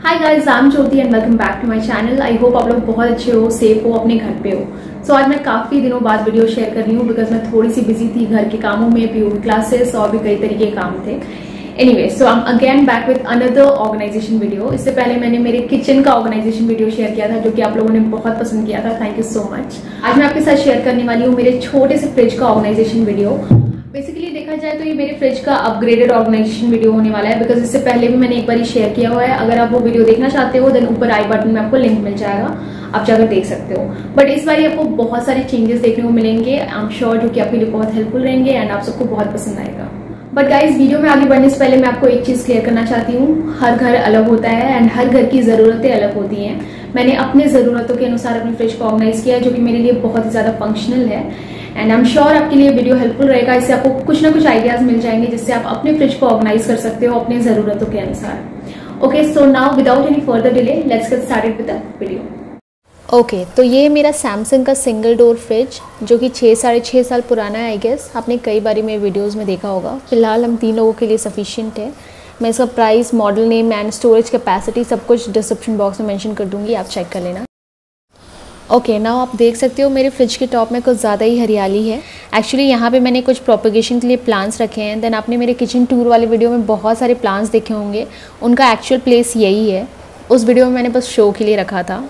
Hi guys, I am Jyoti and welcome back to my channel. I hope आप लोग बहुत अच्छे हो, सेफ हो, अपने घर पे हो। सो आज मैं काफ़ी दिनों बाद वीडियो शेयर कर रही हूँ बिकॉज मैं थोड़ी सी बिजी थी घर के कामों में, पीओवी क्लासेस और भी कई तरीके के काम थे। Anyway, so I am again back with another organization video. इससे पहले मैंने मेरे किचन का ऑर्गेनाइजेशन वीडियो शेयर किया था जो कि आप लोगों ने बहुत पसंद किया था। Thank you so much. आज मैं आपके साथ शेयर करने वाली हूँ मेरे छोटे से फ्रिज का ऑर्गेनाइजेशन वीडियो। बेसिकली देखा जाए तो ये मेरे फ्रिज का अपग्रेडेड ऑर्गेनाइजेशन वीडियो होने वाला है बिकॉज इससे पहले भी मैंने एक बार शेयर किया हुआ है। अगर आप वो वीडियो देखना चाहते हो देन ऊपर आई बटन में आपको लिंक मिल जाएगा, आप जाकर देख सकते हो। बट इस बार आपको बहुत सारे चेंजेस देखने को मिलेंगे, आई एम श्योर, जो कि आपके लिए बहुत हेल्पफुल रहेंगे एंड आप सबको बहुत पसंद आएगा। बट गाइज, वीडियो में आगे बढ़ने से पहले मैं आपको एक चीज क्लियर करना चाहती हूँ। हर घर अलग होता है एंड हर घर की जरूरतें अलग होती हैं। मैंने अपने जरूरतों के अनुसार अपने फ्रिज को ऑर्गेनाइज किया है जो कि मेरे लिए बहुत ही ज्यादा फंक्शनल है एंड आई एम श्योर आपके लिए वीडियो हेल्पफुल रहेगा। इससे आपको कुछ ना कुछ आइडियाज मिल जाएंगे जिससे आप अपने फ्रिज को ऑर्गेनाइज कर सकते हो अपने जरूरतों के अनुसार। Okay, so now without any further delay let's get started with the video. Okay, तो ये मेरा सैमसंग का सिंगल डोर फ्रिज जो कि 6-6.5 साल पुराना है। आई गेस आपने कई बारी मेरे वीडियोस में देखा होगा। फिलहाल हम 3 लोगों के लिए सफिशिएंट है। मैं इसका price, model name and storage capacity सब कुछ डिस्क्रिप्शन बॉक्स में मेंशन कर दूंगी, आप चेक कर लेना। ओके, नाउ आप देख सकते हो मेरे फ्रिज के टॉप में कुछ ज़्यादा ही हरियाली है। एक्चुअली यहाँ पे मैंने कुछ प्रोपेगेशन के लिए प्लांट्स रखे हैं। देन आपने मेरे किचन टूर वाले वीडियो में बहुत सारे प्लांट्स देखे होंगे, उनका एक्चुअल प्लेस यही है। उस वीडियो में मैंने बस शो के लिए रखा था।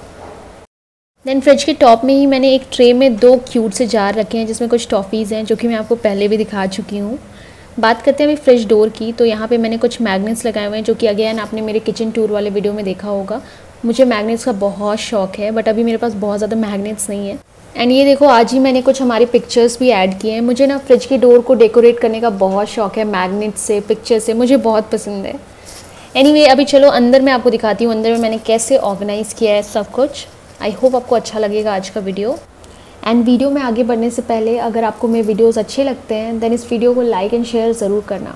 देन फ्रिज के टॉप में ही मैंने एक ट्रे में 2 क्यूट से जार रखे हैं जिसमें कुछ टॉफ़ीज़ हैं जो कि मैं आपको पहले भी दिखा चुकी हूँ। बात करते हैं अभी फ्रिज डोर की, तो यहाँ पे मैंने कुछ मैग्नेट्स लगाए हुए हैं जो कि अगेन आपने मेरे किचन टूर वाले वीडियो में देखा होगा। मुझे मैग्नेट्स का बहुत शौक है बट अभी मेरे पास बहुत ज़्यादा मैग्नेट्स नहीं है। एंड ये देखो, आज ही मैंने कुछ हमारे पिक्चर्स भी ऐड किए हैं। मुझे ना फ्रिज के डोर को डेकोरेट करने का बहुत शौक है, मैग्नेट्स से, पिक्चर से, मुझे बहुत पसंद है। एनीवे, अभी चलो अंदर मैं आपको दिखाती हूँ अंदर में मैंने कैसे ऑर्गेनाइज़ किया है सब कुछ। आई होप आपको अच्छा लगेगा आज का वीडियो। एंड वीडियो में आगे बढ़ने से पहले अगर आपको मेरे वीडियोज़ अच्छे लगते हैं देन इस वीडियो को लाइक एंड शेयर ज़रूर करना।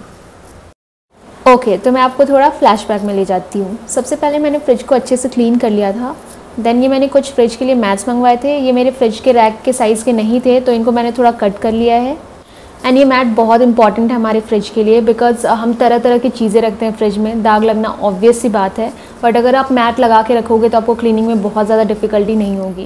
ओके, तो मैं आपको थोड़ा फ्लैशबैक में ले जाती हूँ। सबसे पहले मैंने फ्रिज को अच्छे से क्लीन कर लिया था। देन ये मैंने कुछ फ्रिज के लिए मैट्स मंगवाए थे। ये मेरे फ्रिज के रैक के साइज़ के नहीं थे तो इनको मैंने थोड़ा कट कर लिया है। एंड ये मैट बहुत इंपॉर्टेंट है हमारे फ्रिज के लिए बिकॉज हम तरह तरह की चीज़ें रखते हैं फ्रिज में, दाग लगना ऑब्वियस सी बात है। बट अगर आप मैट लगा के रखोगे तो आपको क्लीनिंग में बहुत ज़्यादा डिफ़िकल्टी नहीं होगी।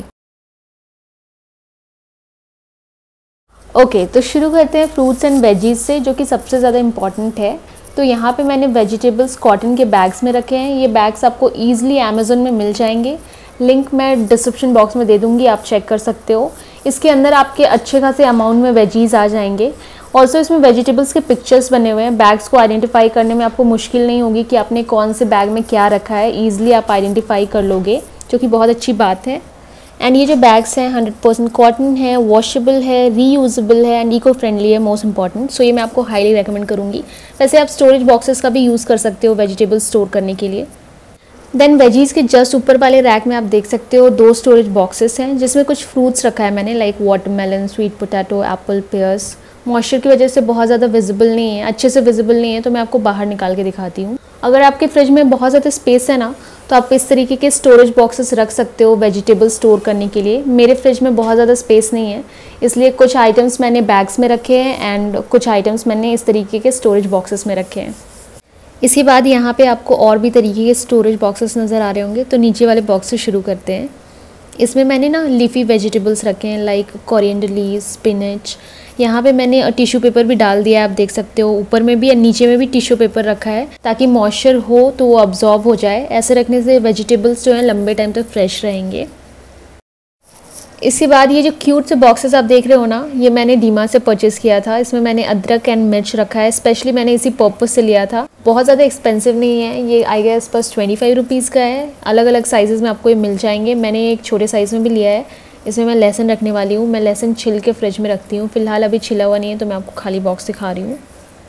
ओके, तो शुरू करते हैं फ्रूट्स एंड वेजीज से जो कि सबसे ज़्यादा इम्पॉर्टेंट है। तो यहाँ पे मैंने वेजिटेबल्स कॉटन के बैग्स में रखे हैं। ये बैग्स आपको ईजिली अमेज़न में मिल जाएंगे, लिंक मैं डिस्क्रिप्शन बॉक्स में दे दूँगी, आप चेक कर सकते हो। इसके अंदर आपके अच्छे खासे अमाउंट में वेजीज आ जाएंगे। ऑल्सो इसमें वेजिटेबल्स के पिक्चर्स बने हुए हैं। बैग्स को आइडेंटिफाई करने में आपको मुश्किल नहीं होगी कि आपने कौन से बैग में क्या रखा है, ईजिली आप आइडेंटिफाई कर लोगे, जो कि बहुत अच्छी बात है। एंड ये जो बैग्स हैं 100% कॉटन है, वॉशेबल है, रीयूजेबल है एंड इको फ्रेंडली है, मोस्ट इंपॉर्टेंट। सो ये मैं आपको हाईली रेकमेंड करूँगी। वैसे आप स्टोरेज बॉक्सेस का भी यूज़ कर सकते हो वेजिटेबल स्टोर करने के लिए। देन वेजीज के जस्ट ऊपर वाले रैक में आप देख सकते हो 2 स्टोरेज बॉक्सेस हैं जिसमें कुछ फ्रूट्स रखा है मैंने, like watermelon, sweet potato, apple, pears. Moisture की वजह से बहुत ज़्यादा विजिबल नहीं है, अच्छे से विजिबल नहीं है, तो मैं आपको बाहर निकाल के दिखाती हूँ। अगर आपके फ्रिज में बहुत ज़्यादा स्पेस है ना तो आप इस तरीके के स्टोरेज बॉक्सेस रख सकते हो वेजिटेबल स्टोर करने के लिए। मेरे फ्रिज में बहुत ज़्यादा स्पेस नहीं है, इसलिए कुछ आइटम्स मैंने बैग्स में रखे हैं एंड कुछ आइटम्स मैंने इस तरीके के स्टोरेज बॉक्सेस में रखे हैं। इसके बाद यहाँ पे आपको और भी तरीके के स्टोरेज बॉक्सेस नज़र आ रहे होंगे, तो नीचे वाले बॉक्स से शुरू करते हैं। इसमें मैंने ना लीफी वेजिटेबल्स रखे हैं लाइक कोरिएंडर लीव्स, स्पिनच। यहाँ पे मैंने टिश्यू पेपर भी डाल दिया है, आप देख सकते हो। ऊपर में भी और नीचे में भी टिश्यू पेपर रखा है ताकि मॉइस्चर हो तो वो अब्जॉर्ब हो जाए। ऐसे रखने से वेजिटेबल्स जो हैं लंबे टाइम तक फ्रेश रहेंगे। इसके बाद ये जो क्यूट से बॉक्सेस आप देख रहे हो ना, ये मैंने डीमा से परचेज़ किया था। इसमें मैंने अदरक एंड मिर्च रखा है, स्पेशली मैंने इसी पर्पस से लिया था। बहुत ज़्यादा एक्सपेंसिव नहीं है ये, आई गेस बस 25 रुपीज़ का है। अलग अलग साइज़ में आपको ये मिल जाएंगे। मैंने एक छोटे साइज़ में भी लिया है। इसमें मैं लहसुन रखने वाली हूँ। मैं लहसुन छिल के फ्रिज में रखती हूँ। फिलहाल अभी छिला हुआ नहीं है तो मैं आपको खाली बॉक्स दिखा रही हूँ।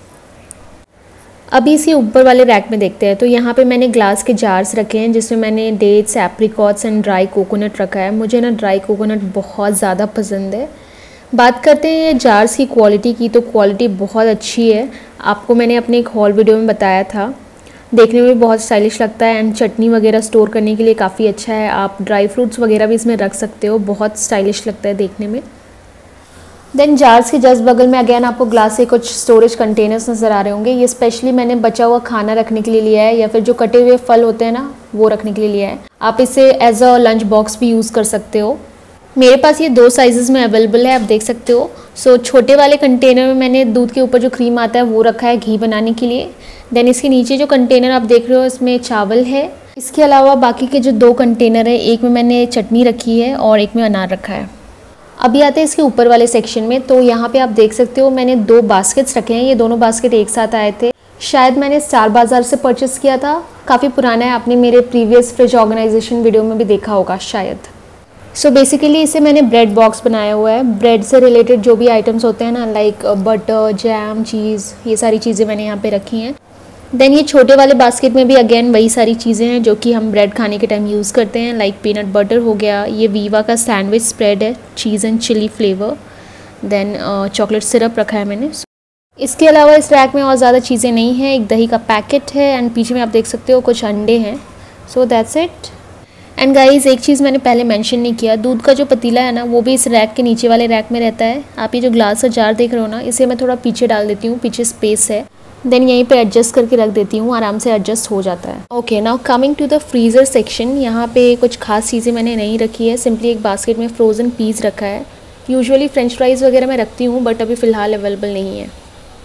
अभी इसी ऊपर वाले रैक में देखते हैं। तो यहाँ पे मैंने ग्लास के जार्स रखे हैं जिसमें मैंने dates, apricots and dry coconut रखा है। मुझे ना ड्राई कोकोनट बहुत ज़्यादा पसंद है। बात करते हैं ये जार्स की क्वालिटी की, तो क्वालिटी बहुत अच्छी है। आपको मैंने अपने एक हॉल वीडियो में बताया था। देखने में बहुत स्टाइलिश लगता है एंड चटनी वगैरह स्टोर करने के लिए काफ़ी अच्छा है। आप ड्राई फ्रूट्स वगैरह भी इसमें रख सकते हो, बहुत स्टाइलिश लगता है देखने में। देन जार्स के जस्ट बगल में अगेन आपको ग्लास के कुछ स्टोरेज कंटेनर्स नज़र आ रहे होंगे। ये स्पेशली मैंने बचा हुआ खाना रखने के लिए लिया है या फिर जो कटे हुए फल होते हैं ना वो रखने के लिए लिया है। आप इसे एज अ लंच बॉक्स भी यूज़ कर सकते हो। मेरे पास ये 2 साइजेस में अवेलेबल है, आप देख सकते हो। सो छोटे वाले कंटेनर में मैंने दूध के ऊपर जो क्रीम आता है वो रखा है घी बनाने के लिए। देन इसके नीचे जो कंटेनर आप देख रहे हो इसमें चावल है। इसके अलावा बाकी के जो 2 कंटेनर है, एक में मैंने चटनी रखी है और एक में अनार रखा है। अभी आते हैं इसके ऊपर वाले सेक्शन में। तो यहाँ पे आप देख सकते हो मैंने 2 बास्केट्स रखे हैं। ये दोनों बास्केट एक साथ आए थे, शायद मैंने स्टार बाज़ार से परचेस किया था। काफ़ी पुराना है, आपने मेरे प्रीवियस फ्रिज ऑर्गेनाइजेशन वीडियो में भी देखा होगा शायद। सो बेसिकली इसे मैंने ब्रेड बॉक्स बनाया हुआ है। ब्रेड से रिलेटेड जो भी आइटम्स होते हैं ना, लाइक बटर, जैम, चीज़, ये सारी चीज़ें मैंने यहाँ पे रखी हैं। देन ये छोटे वाले बास्केट में भी अगेन वही सारी चीज़ें हैं जो कि हम ब्रेड खाने के टाइम यूज़ करते हैं, लाइक पीनट बटर हो गया, ये वीवा का सैंडविच स्प्रेड है, cheese and chili flavour. Then chocolate syrup रखा है मैंने। इसके अलावा इस रैक में और ज़्यादा चीज़ें नहीं हैं। एक दही का पैकेट है एंड पीछे में आप देख सकते हो कुछ अंडे हैं। So that's it. And guys एक चीज़ मैंने पहले मेंशन नहीं किया, दूध का जो पतीला है ना वो भी इस रैक के नीचे वाले रैक में रहता है। आप ये जो ग्लास का जार देख रहे हो ना, इसे मैं थोड़ा पीछे डाल देती हूँ, पीछे स्पेस है। देन यहीं पे एडजस्ट करके रख देती हूँ, आराम से एडजस्ट हो जाता है। Okay, now coming to the freezer section. यहाँ पे कुछ खास चीज़ें मैंने नहीं रखी है, सिंपली एक बास्केट में फ्रोज़न पीस रखा है। यूजुअली फ्रेंच फ्राइज़ वगैरह मैं रखती हूँ बट अभी फ़िलहाल अवेलेबल नहीं है।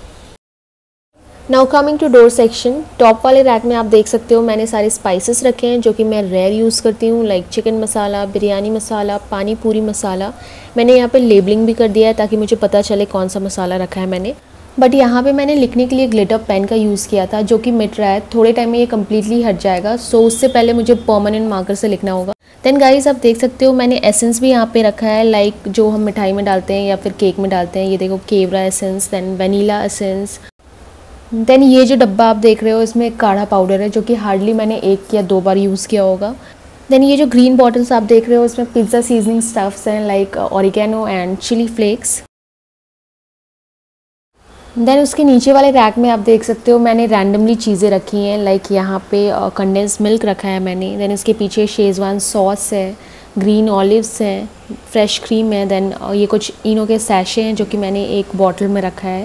Now coming to door section. Top वाले रैक में आप देख सकते हो मैंने सारे स्पाइसेस रखे हैं जो कि मैं रेयर यूज़ करती हूँ, लाइक चिकन मसाला, बिरयानी मसाला, पानी पूरी मसाला। मैंने यहाँ पे लेबलिंग भी कर दिया है ताकि मुझे पता चले कौन सा मसाला रखा है मैंने। बट यहाँ पे मैंने लिखने के लिए ग्लिटर पेन का यूज़ किया था जो कि मिट रहा है, थोड़े टाइम में ये कम्प्लीटली हट जाएगा। सो उससे पहले मुझे परमानेंट मार्कर से लिखना होगा। देन गाइस आप देख सकते हो मैंने एसेंस भी यहाँ पे रखा है, लाइक जो हम मिठाई में डालते हैं या फिर केक में डालते हैं। ये देखो kewra essence, then vanilla essence. Then ये जो डब्बा आप देख रहे हो इसमें काढ़ा पाउडर है जो कि हार्डली मैंने 1 या 2 बार यूज़ किया होगा। देन ये जो ग्रीन बॉटल्स आप देख रहे हो इसमें पिज़्ज़ा सीजनिंग स्टफ्स हैं, like oregano and chili flakes. Then उसके नीचे वाले रैक में आप देख सकते हो मैंने रैंडमली चीज़ें रखी हैं, लाइक यहाँ पे कंडेंस मिल्क रखा है मैंने। देन इसके पीछे शेजवान सॉस है, ग्रीन ऑलिव्स है, फ्रेश क्रीम है। देन ये कुछ इनो के सैशे हैं जो कि मैंने एक बॉटल में रखा है।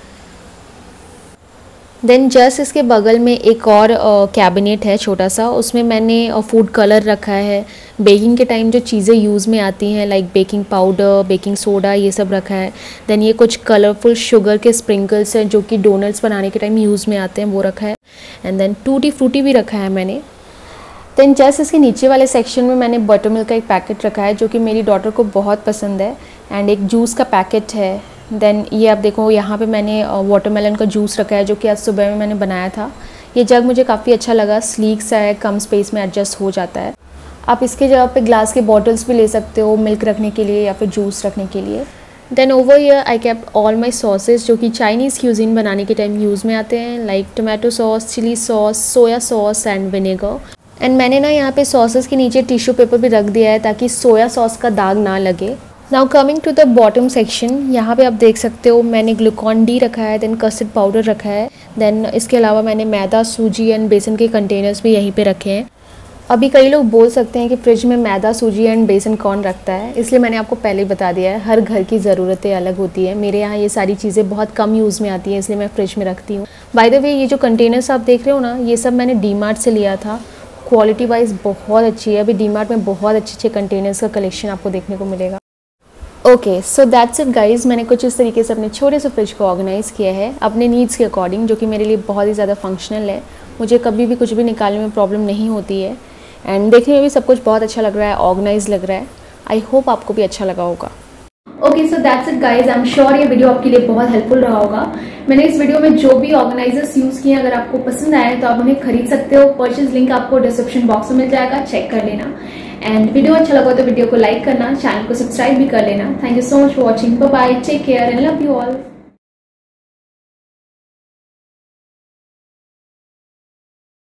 देन जस्ट इसके बगल में एक और कैबिनेट है छोटा सा, उसमें मैंने फूड कलर रखा है। बेकिंग के टाइम जो चीज़ें यूज़ में आती हैं, like baking powder, baking soda, ये सब रखा है। देन ये कुछ कलरफुल शुगर के स्प्रिंकल्स हैं जो कि डोनट्स बनाने के टाइम यूज़ में आते हैं, वो रखा है। एंड देन टूटी फ्रूटी भी रखा है मैंने। देन जस्ट इसके नीचे वाले सेक्शन में मैंने बटर मिल्क का एक पैकेट रखा है जो कि मेरी डॉटर को बहुत पसंद है, एंड एक जूस का पैकेट है। देन ये आप देखो यहाँ पे मैंने वाटरमेलन का जूस रखा है जो कि आज सुबह में मैंने बनाया था। ये जग मुझे काफ़ी अच्छा लगा, स्लीक सा है, कम स्पेस में एडजस्ट हो जाता है। आप इसके जगह पे ग्लास के बॉटल्स भी ले सकते हो मिल्क रखने के लिए या फिर जूस रखने के लिए। Then over here I kept all my sauces जो कि चाइनीज़ क्यूजीन बनाने के टाइम यूज़ में आते हैं, like tomato sauce, chili sauce, soya sauce and vinegar. And मैंने ना यहाँ पे सॉसेस के नीचे टिश्यू पेपर भी रख दिया है ताकि सोया सॉस का दाग ना लगे। Now coming to the bottom section, यहाँ पे आप देख सकते हो मैंने ग्लूकॉन डी रखा है, देन कस्टर्ड पाउडर रखा है। देन इसके अलावा मैंने मैदा, सूजी एंड बेसन के कंटेनर्स भी यहीं पे रखे हैं। अभी कई लोग बोल सकते हैं कि फ्रिज में मैदा, सूजी एंड बेसन कौन रखता है, इसलिए मैंने आपको पहले ही बता दिया है, हर घर की ज़रूरतें अलग होती है। मेरे यहाँ ये सारी चीज़ें बहुत कम यूज़ में आती हैं, इसलिए मैं फ्रिज में रखती हूँ। बाय द वे ये जो कंटेनर्स आप देख रहे हो ना, ये सब मैंने डीमार्ट से लिया था। क्वालिटी वाइज बहुत अच्छी है। अभी डीमार्ट में बहुत अच्छे अच्छे कंटेनर्स का कलेक्शन आपको देखने को मिलेगा। Okay, so that's it guys. मैंने कुछ इस तरीके से अपने छोटे से फ्रिज को ऑर्गेनाइज़ किया है अपने नीड्स के अकॉर्डिंग, जो कि मेरे लिए बहुत ही ज़्यादा फंक्शनल है। मुझे कभी भी कुछ भी निकालने में प्रॉब्लम नहीं होती है, एंड देखने में भी सब कुछ बहुत अच्छा लग रहा है, ऑर्गेनाइज लग रहा है। आई होप आपको भी अच्छा लगा होगा। Okay, so that's it guys. I am sure ये वीडियो आपके लिए बहुत हेल्पफुल रहा होगा। मैंने इस वीडियो में जो भी ऑर्गेनाइजर्स यूज़ किए, अगर आपको पसंद आए तो आप उन्हें खरीद सकते हो। परचेज लिंक आपको डिस्क्रिप्शन बॉक्स में मिल जाएगा, चेक कर लेना। एंड वीडियो अच्छा लगा तो वीडियो को लाइक करना, चैनल को सब्सक्राइब भी कर लेना। Thank you so much for watching. Bye bye, take care and love you all.